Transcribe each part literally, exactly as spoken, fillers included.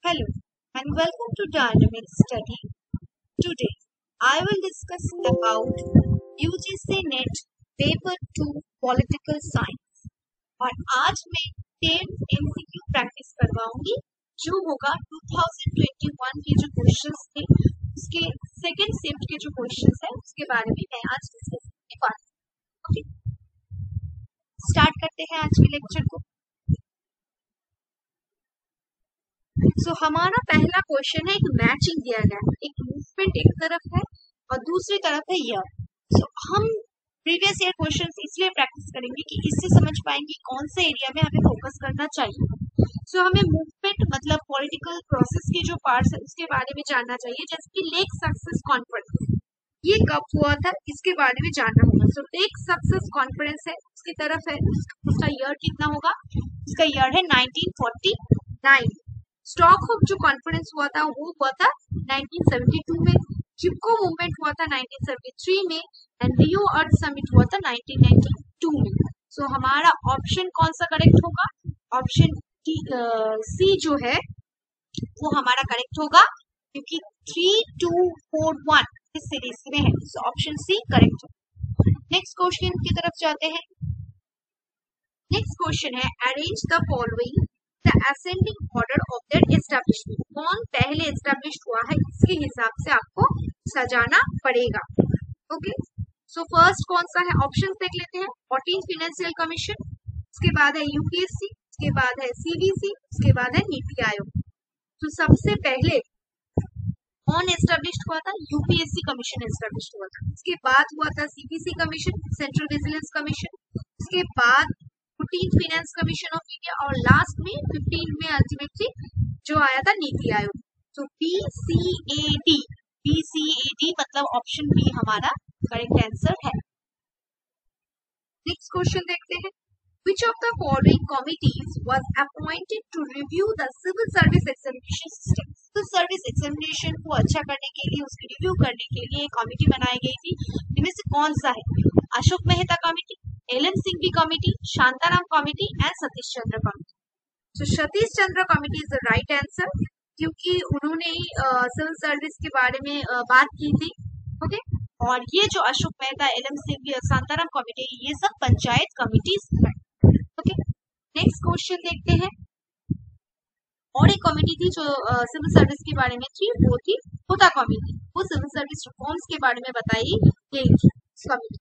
Hello and welcome to Dynamic Study. Today I will discuss about U G C net paper two political science और आज मैं ten MCQ practice करवाऊंगी जो होगा two thousand twenty one के जो questions थे उसके सेकंड शिफ्ट के जो क्वेश्चंस है उसके बारे में मैं आज डिस्कस करने वाली हूं। ओके, स्टार्ट करते हैं आज के लेक्चर को। सो so, हमारा पहला क्वेश्चन है, एक मैचिंग दिया गया है, एक मूवमेंट एक तरफ है और दूसरी तरफ है ईयर। सो so, हम प्रीवियस ईयर क्वेश्चंस इसलिए प्रैक्टिस करेंगे कि इससे समझ पाएंगे कौन से एरिया में हमें फोकस करना चाहिए। सो so, हमें मूवमेंट मतलब पॉलिटिकल प्रोसेस के जो पार्ट्स है उसके बारे में जानना चाहिए, जैसे कि लेक सक्सेस कॉन्फ्रेंस ये कब हुआ था इसके बारे में जानना होगा। सो लेक सक्सेस कॉन्फ्रेंस है उसकी तरफ है, उसका ईयर कितना होगा, उसका ईयर है नाइनटीन फोर्टी नाइन। स्टॉकहोम जो कॉन्फ्रेंस हुआ था वो हुआ था नाइनटीन सेवेंटी टू में, चिपको मूवमेंट हुआ था नाइनटीन सेवेंटी थ्री में एंड रियो अर्थ समिट हुआ था नाइनटीन नाइंटी टू में। सो so, हमारा ऑप्शन कौन सा करेक्ट होगा, ऑप्शन सी जो है वो हमारा करेक्ट होगा क्योंकि थ्री टू फोर वन इस सीरीज में है। सो ऑप्शन सी करेक्ट है। नेक्स्ट क्वेश्चन की तरफ जाते हैं। नेक्स्ट क्वेश्चन है, arrange the following the ascending order of their establishment. कौन पहले एस्टैब्लिश हुआ है इसके हिसाब से आपको सजाना पड़ेगा। ओके, सो फर्स्ट कौन सा है, ऑप्शंस देख लेते हैं। फोर्टीन्थ फाइनेंशियल कमीशन, उसके बाद है यूपीएससी, उसके बाद है सीबीसी, उसके बाद है नीति आयोग। तो सबसे पहले कौन एस्टैब्लिश हुआ था, यूपीएससी कमीशन एस्टैब्लिश हुआ था। उसके बाद हुआ था सीबीसी कमीशन, सेंट्रल विजिलेंस कमीशन। उसके बाद fourteenth finance commission of India और लास्ट में फिफ्टीन में अल्टीमेटली जो आया था नीति आयोग। तो पीसीएडी, पीसीएडी मतलब ऑप्शन बी हमारा करेक्ट आंसर है। नेक्स्ट क्वेश्चन देखते हैं। Which of the following committees was appointed to review the civil service examination system? तो सर्विस एग्जामिनेशन को अच्छा करने के लिए, उसकी रिव्यू करने के लिए एक कमेटी बनाई गई थी। इनमें से कौन सा है, Ashok Mehta committee, L N Singhvi committee, Shantaram committee and Satish Chandra committee. तो Satish Chandra committee is the right answer क्योंकि उन्होंने ही सिविल सर्विस के बारे में uh, बात की थी। ओके, और ये जो अशोक मेहता, एल एन सिंघवी और शांताराम कमेटी ये सब पंचायत कमिटीज है। ओके, नेक्स्ट क्वेश्चन देखते हैं। और एक कमेटी थी जो सिविल सर्विस के बारे में थी, वो थी हुडा कमेटी। वो सिविल सर्विस रिफॉर्म्स के बारे में बताई गई थी कमेटी।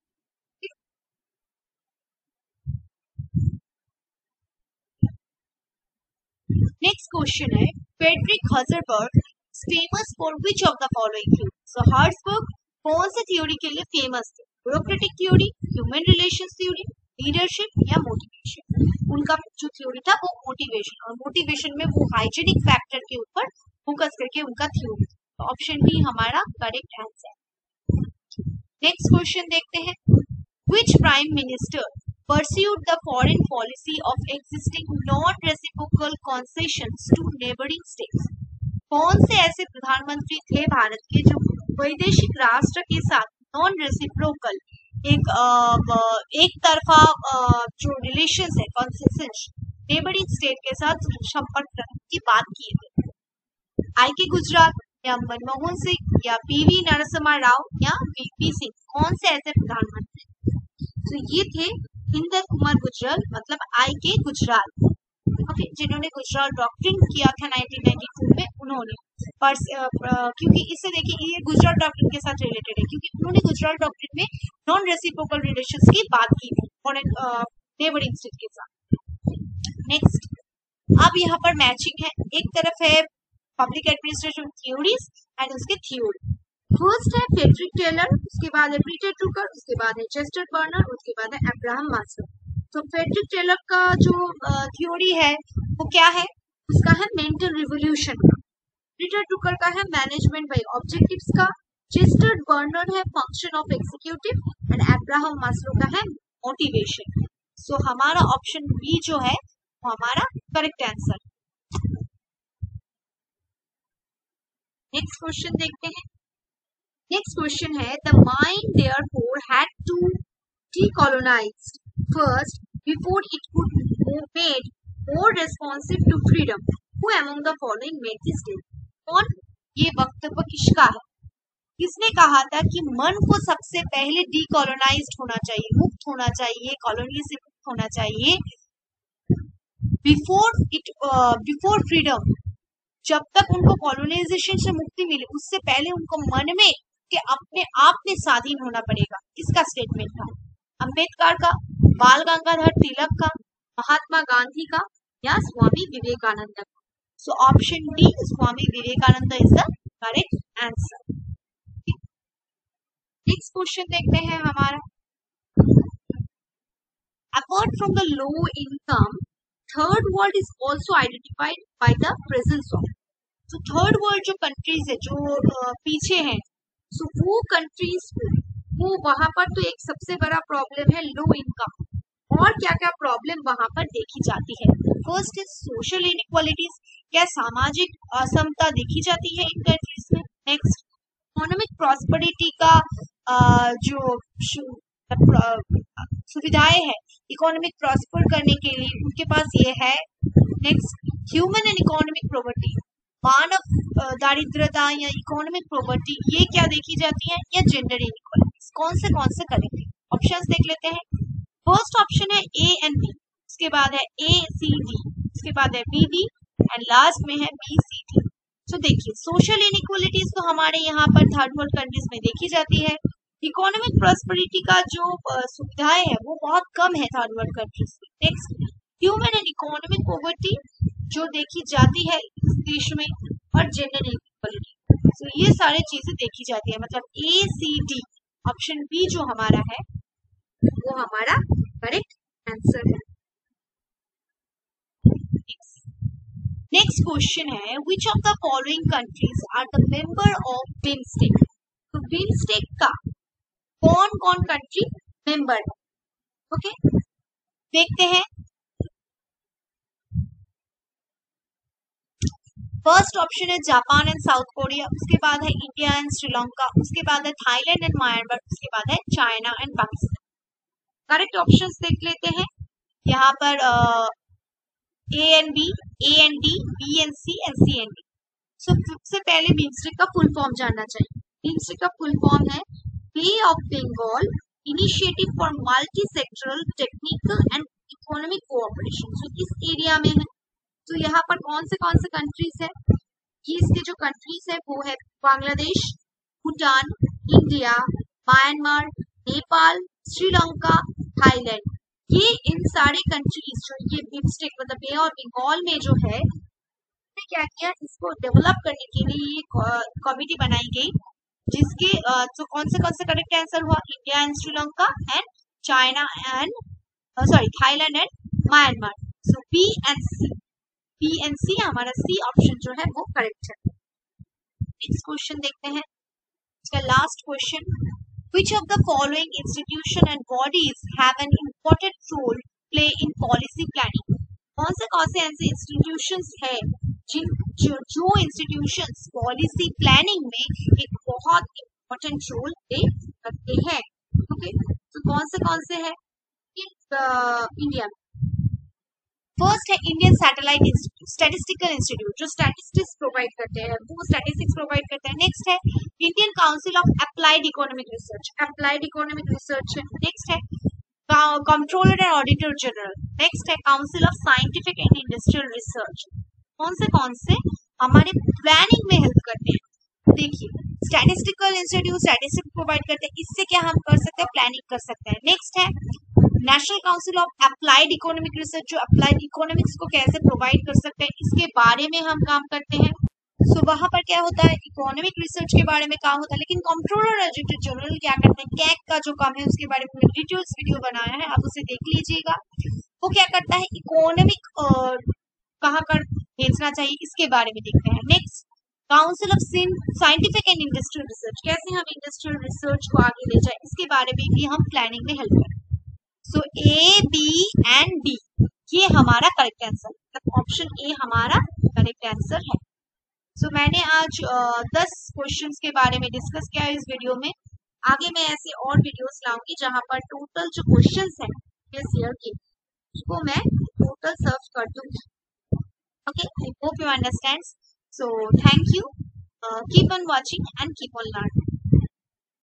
नेक्स्ट क्वेश्चन है, Frederick Herzberg famous for which of the following theory. So Herzberg कौन से थ्योरी के लिए फेमस थे, bureaucratic theory, human relations theory, leadership या मोटिवेशन। उनका जो थ्योरी था वो मोटिवेशन, और मोटिवेशन में वो हाइजीनिक फैक्टर के ऊपर फोकस करके उनका थ्योरी। तो ऑप्शन बी हमारा करेक्ट आंसर। नेक्स्ट क्वेश्चन देखते हैं। Which prime minister pursued the foreign policy of existing non-reciprocal concessions to neighboring states। कौन से ऐसे प्रधानमंत्री थे भारत के जो वैदेशिक राष्ट्र के साथ नॉन रेसिप्रोकल एक आ, एक तरफा जो रिलेशंस है, कॉन्सेशंस नेबरिंग स्टेट के साथ संपर्क रखने की बात की थी। आई के गुजराल या मनमोहन सिंह या पीवी नरसिम्हा राव या वीपी सिंह, कौन से ऐसे प्रधानमंत्री? तो ये थे इंदर कुमार गुजराल मतलब आई के गुजराल। ओके, जिन्होंने गुजराल डॉक्ट्रिन किया था नाइनटीन नाइंटी टू में उन्होंने। पर क्योंकि इससे देखिए ये गुजराल डॉक्ट्रिन के साथ रिलेटेड है क्योंकि उन्होंने गुजराल डॉक्ट्रिन में नॉन रेसिप्रोकल रिलेशंस की बात की थी फॉरेन नेबरिंग स्टेट के साथ। नेक्स्ट, अब यहाँ पर मैचिंग है, एक तरफ है पब्लिक एडमिनिस्ट्रेशन थ्योरीज एंड उसके थ्योरी। फर्स्ट है फ्रेडरिक टेलर, उसके बाद है पीटर ट्रूकर, उसके बाद है चेस्टर बर्नर, उसके बाद है अब्राहम मास्लो। तो फ्रेडरिक टेलर का जो थ्योरी है वो क्या है, उसका है मेंटल रिवोल्यूशन का। पीटर ट्रूकर का है मैनेजमेंट बाय ऑब्जेक्टिव्स का। चेस्टर बर्नर है function of executive and Abraham Maslow का है मोटिवेशन। सो हमारा ऑप्शन बी जो है वो हमारा करेक्ट आंसर। नेक्स्ट क्वेश्चन देखते हैं। नेक्स्ट क्वेश्चन है, the mind therefore had to decolonized first before it could be made more responsive to freedom। Who among the following made this statement? कौन ये वक्तव्य किसका है? किसने कहा था कि मन को सबसे पहले डीकोलोनाइज्ड होना चाहिए, मुक्त होना चाहिए, कॉलोनी से मुक्त होना चाहिए, बिफोर इट बिफोर फ्रीडम, जब तक उनको कॉलोनाइजेशन से मुक्ति मिले उससे पहले उनको मन में कि अपने आप में स्वाधीन होना पड़ेगा. किसका स्टेटमेंट था? अंबेडकर का, बाल गंगाधर तिलक का, महात्मा गांधी का या स्वामी विवेकानंद का? So option D, Swami Vivekananda is the correct answer. Next question देखते हैं हमारा. Apart from the low income, third world is also identified by the presence of. तो थर्ड वर्ल्ड जो कंट्रीज है जो uh, पीछे हैं, सो so, वो कंट्रीज वो वहां पर तो एक सबसे बड़ा प्रॉब्लम है लो इनकम. और क्या क्या प्रॉब्लम वहां पर देखी जाती है? फर्स्ट इज सोशल इनइक्वालिटीज, क्या सामाजिक असमता देखी जाती है इन कंट्रीज में. नेक्स्ट, इकोनॉमिक प्रॉस्पेरिटी का uh, जो सुविधाएं है इकोनॉमिक प्रॉस्पर करने के लिए उनके पास ये है. Next, human and economic poverty, मानव दारिद्रता या इकोनॉमिक प्रोवर्टी, ये क्या देखी जाती है? या जेंडर इनइक्वालिटीज. कौन से कौन से करेक्ट है? ऑप्शंस देख लेते हैं. फर्स्ट ऑप्शन है ए एंड बी, उसके बाद है ए सी डी, उसके बाद है बी डी एंड लास्ट में है बी सी डी. तो देखिए, सोशल इनइक्वालिटीज तो हमारे यहाँ पर थर्ड वर्ल्ड कंट्रीज में देखी जाती है. इकोनॉमिक प्रॉस्पेरिटी का जो सुविधाएं है वो बहुत कम है थर्ड वर्ल्ड कंट्रीज में. Next, human and economic poverty जो देखी जाती है इस देश में, और जेंडर इक्वालिटी. तो ये सारी चीजें देखी जाती है. मतलब A C D, option B जो हमारा है वो हमारा करेक्ट आंसर है. नेक्स्ट क्वेश्चन है, which of the following countries are the member of BIMSTEC. तो बिम्स्टेक का कौन कौन कंट्री मेंबर है? Okay okay? देखते हैं. फर्स्ट ऑप्शन है जापान एंड साउथ कोरिया, उसके बाद है इंडिया एंड श्रीलंका, उसके बाद है थाईलैंड एंड म्यांमार, उसके बाद है China and Pakistan. Correct options देख लेते हैं. यहाँ पर A and B, A and D, B and C and C and D. So सबसे पहले बिम्स्टेक का फुल फॉर्म जानना चाहिए. बिम्स्टेक का फुल फॉर्म है Bay of Bengal initiative for multi sectoral technical and economic cooperation. So किस area में है? तो यहाँ पर कौन से कौन से कंट्रीज है? ये इसके जो कंट्रीज है वो है Bangladesh, Bhutan, India, Myanmar, Nepal, Sri Lanka, Thailand. ये इन सारे कंट्रीज जो ये बिम्स्टेक मतलब बे ऑफ बंगाल में जो है, क्या किया, इसको डेवलप करने के लिए ये कमिटी बनाई गई, जिसके तो कौन से कौन से करेक्ट आंसर हुआ? India and Sri Lanka and China and sorry Thailand and Myanmar. So B and C, B and C हमारा सी ऑप्शन जो है वो करेक्ट है. नेक्स्ट क्वेश्चन देखते हैं. इसका last question, which of the following institution and bodies have an important role play in policy planning. कौन से कौन से ऐसे इंस्टीट्यूशंस है जिन जो जो इंस्टीट्यूशंस पॉलिसी प्लानिंग में एक बहुत इम्पोर्टेंट रोल प्ले करते हैं? ओके, तो कौन से कौन से है इंडिया में? फर्स्ट है Indian satellite institute, statistical institute जो स्टैटिस्टिक्स प्रोवाइड करते हैं, वो स्टैटिस्टिक्स प्रोवाइड करते हैं. नेक्स्ट है Indian council of applied economic research, applied economic research है. नेक्स्ट है controller and auditor general. Next है council of scientific and industrial research. कौन से कौन से हमारे प्लानिंग में हेल्प करते हैं? देखिए, स्टैटिस्टिकल इंस्टीट्यूट स्टैटिस्टिक्स प्रोवाइड करते हैं, इससे क्या हम कर सकते हैं? प्लानिंग कर सकते हैं. नेक्स्ट है national council of applied economic research, जो अप्लाइड इकोनॉमिक्स को कैसे प्रोवाइड कर सकते हैं इसके बारे में हम काम करते हैं. सो so, वहां पर क्या होता है? इकोनॉमिक रिसर्च के बारे में काम होता है. लेकिन कंट्रोलर ऑडिटर जनरल क्या करते हैं? कैग का जो काम है उसके बारे में डिटेल्स वीडियो बनाया है, आप उसे देख लीजिएगा. वो क्या करता है? इकोनॉमिक कहाँ कर भेजना चाहिए इसके बारे में देखते हैं. Next, council of scientific and industrial research, कैसे हम इंडस्ट्रियल रिसर्च को आगे ले जाए इसके बारे में भी हम प्लानिंग में हेल्प करें. So A B and D ये हमारा करेक्ट आंसर, मतलब ऑप्शन ए हमारा करेक्ट आंसर है. सो so, मैंने आज दस क्वेश्चंस के बारे में डिस्कस किया इस वीडियो में. आगे मैं ऐसे और वीडियोस लाऊंगी जहां पर टोटल जो क्वेश्चंस हैं इस ईयर के उसको मैं टोटल सर्च कर दूंगी. Okay, I hope you understand. So thank you. Uh, keep on watching and keep on learning.